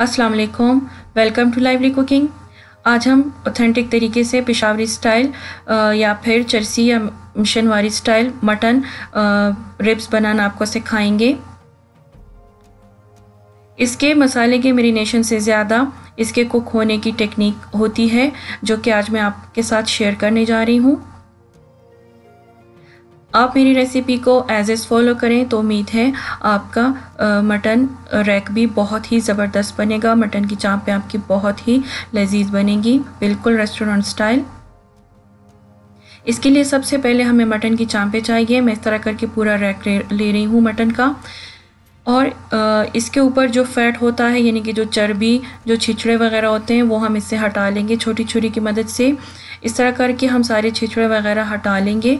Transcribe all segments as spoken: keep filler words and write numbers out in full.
अस्सलाम वालेकुम, welcome to lively cooking. आज हम ऑथेंटिक तरीके से पेशावरी स्टाइल या फिर चरसी या मिशनवारी स्टाइल मटन रिब्स बनाना आपको सिखाएंगे। इसके मसाले के मैरिनेशन से ज़्यादा इसके कुक होने की टेक्निक होती है, जो कि आज मैं आपके साथ शेयर करने जा रही हूँ। आप मेरी रेसिपी को एज एज फॉलो करें तो उम्मीद है आपका आ, मटन रैक भी बहुत ही ज़बरदस्त बनेगा। मटन की चाँपें आपकी बहुत ही लजीज बनेगी, बिल्कुल रेस्टोरेंट स्टाइल। इसके लिए सबसे पहले हमें मटन की चाँपें चाहिए। मैं इस तरह करके पूरा रैक ले रही हूँ मटन का, और आ, इसके ऊपर जो फैट होता है यानी कि जो चर्बी, जो छिछड़े वगैरह होते हैं वो हम इससे हटा लेंगे छोटी छुरी की मदद से। इस तरह करके हम सारे छिछड़े वगैरह हटा लेंगे,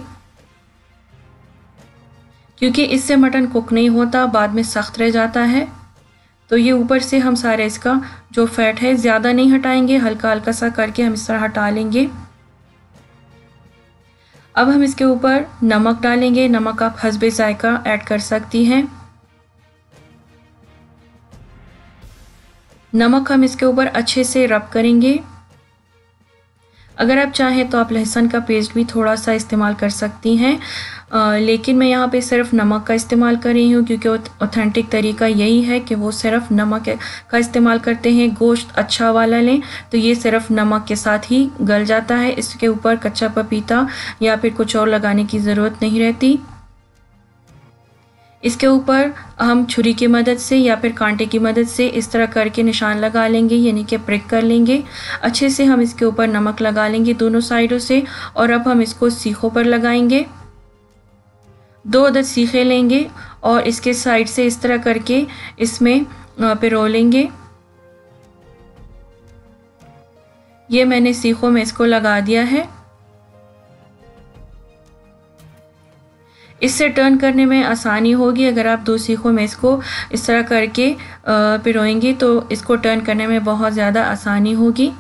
क्योंकि इससे मटन कुक नहीं होता, बाद में सख्त रह जाता है। तो ये ऊपर से हम सारे इसका जो फैट है ज़्यादा नहीं हटाएंगे, हल्का हल्का सा करके हम इस तरह हटा लेंगे। अब हम इसके ऊपर नमक डालेंगे। नमक आप हस्बे जायका ऐड कर सकती हैं। नमक हम इसके ऊपर अच्छे से रब करेंगे। अगर आप चाहें तो आप लहसुन का पेस्ट भी थोड़ा सा इस्तेमाल कर सकती हैं, आ, लेकिन मैं यहाँ पे सिर्फ नमक का इस्तेमाल कर रही हूँ, क्योंकि ऑथेंटिक तरीका यही है कि वो सिर्फ नमक का इस्तेमाल करते हैं। गोश्त अच्छा वाला लें तो ये सिर्फ नमक के साथ ही गल जाता है। इसके ऊपर कच्चा पपीता या फिर कुछ और लगाने की ज़रूरत नहीं रहती। इसके ऊपर हम छुरी की मदद से या फिर कांटे की मदद से इस तरह करके निशान लगा लेंगे, यानी कि प्रिक कर लेंगे। अच्छे से हम इसके ऊपर नमक लगा लेंगे दोनों साइडों से, और अब हम इसको सीखों पर लगाएंगे। दो अदद सीखे लेंगे और इसके साइड से इस तरह करके इसमें पिरो लेंगे। ये मैंने सीखों में इसको लगा दिया है। इससे टर्न करने में आसानी होगी। अगर आप दो सीखों में इसको इस तरह करके पिरोएंगे तो इसको टर्न करने में बहुत ज़्यादा आसानी होगी।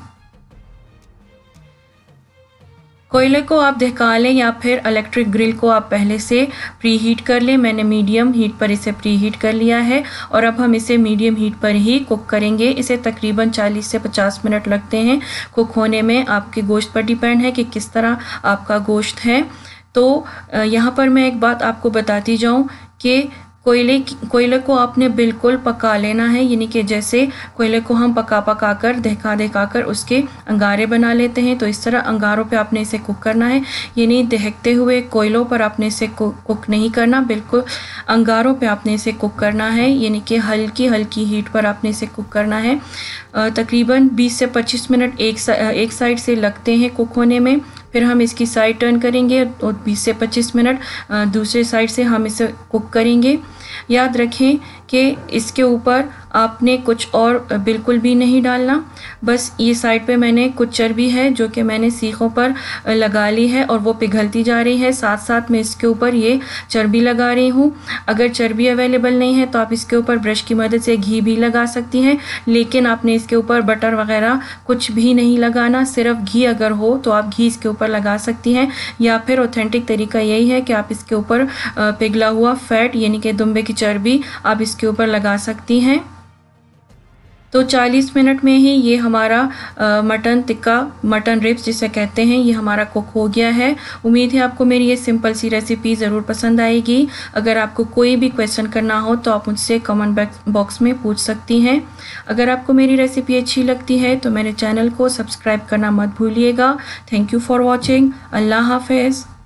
कोयले को आप दहका लें या फिर इलेक्ट्रिक ग्रिल को आप पहले से प्री हीट कर लें। मैंने मीडियम हीट पर इसे प्री हीट कर लिया है, और अब हम इसे मीडियम हीट पर ही कुक करेंगे। इसे तकरीबन चालीस से पचास मिनट लगते हैं कुक होने में। आपके गोश्त पर डिपेंड है कि किस तरह आपका गोश्त है। तो यहाँ पर मैं एक बात आपको बताती जाऊँ कि कोयले कोयले को आपने बिल्कुल पका लेना है, यानी कि जैसे कोयले को हम पका पका कर दहका दहका कर उसके अंगारे बना लेते हैं, तो इस तरह अंगारों पे आपने इसे कुक करना है। यानी दहकते हुए कोयलों पर आपने इसे कुक नहीं करना, बिल्कुल अंगारों पे आपने इसे कुक करना है, यानी कि हल्की हल्की हीट पर आपने इसे कुक करना है। तकरीबन बीस से पच्चीस मिनट एक सा, एक साइड से लगते हैं कुक होने में। फिर हम इसकी साइड टर्न करेंगे और बीस से पच्चीस मिनट दूसरे साइड से हम इसे कुक करेंगे। याद रखें कि इसके ऊपर आपने कुछ और बिल्कुल भी नहीं डालना। बस ये साइड पे मैंने कुछ चर्बी है जो कि मैंने सीखों पर लगा ली है और वो पिघलती जा रही है। साथ साथ मैं इसके ऊपर ये चर्बी लगा रही हूँ। अगर चर्बी अवेलेबल नहीं है तो आप इसके ऊपर ब्रश की मदद से घी भी लगा सकती हैं, लेकिन आपने इसके ऊपर बटर वगैरह कुछ भी नहीं लगाना। सिर्फ घी अगर हो तो आप घी इसके ऊपर लगा सकती हैं, या फिर ऑथेंटिक तरीका यही है कि आप इसके ऊपर पिघला हुआ फैट यानी कि दुम्बे की चर्बी आप इसके ऊपर लगा सकती हैं। तो चालीस मिनट में ही ये हमारा आ, मटन टिक्का, मटन रिब्स जिसे कहते हैं, ये हमारा कुक हो गया है। उम्मीद है आपको मेरी ये सिंपल सी रेसिपी ज़रूर पसंद आएगी। अगर आपको कोई भी क्वेश्चन करना हो तो आप मुझसे कमेंट बॉक्स में पूछ सकती हैं। अगर आपको मेरी रेसिपी अच्छी लगती है तो मेरे चैनल को सब्सक्राइब करना मत भूलिएगा। Thank you for watching. अल्लाह हाफिज़।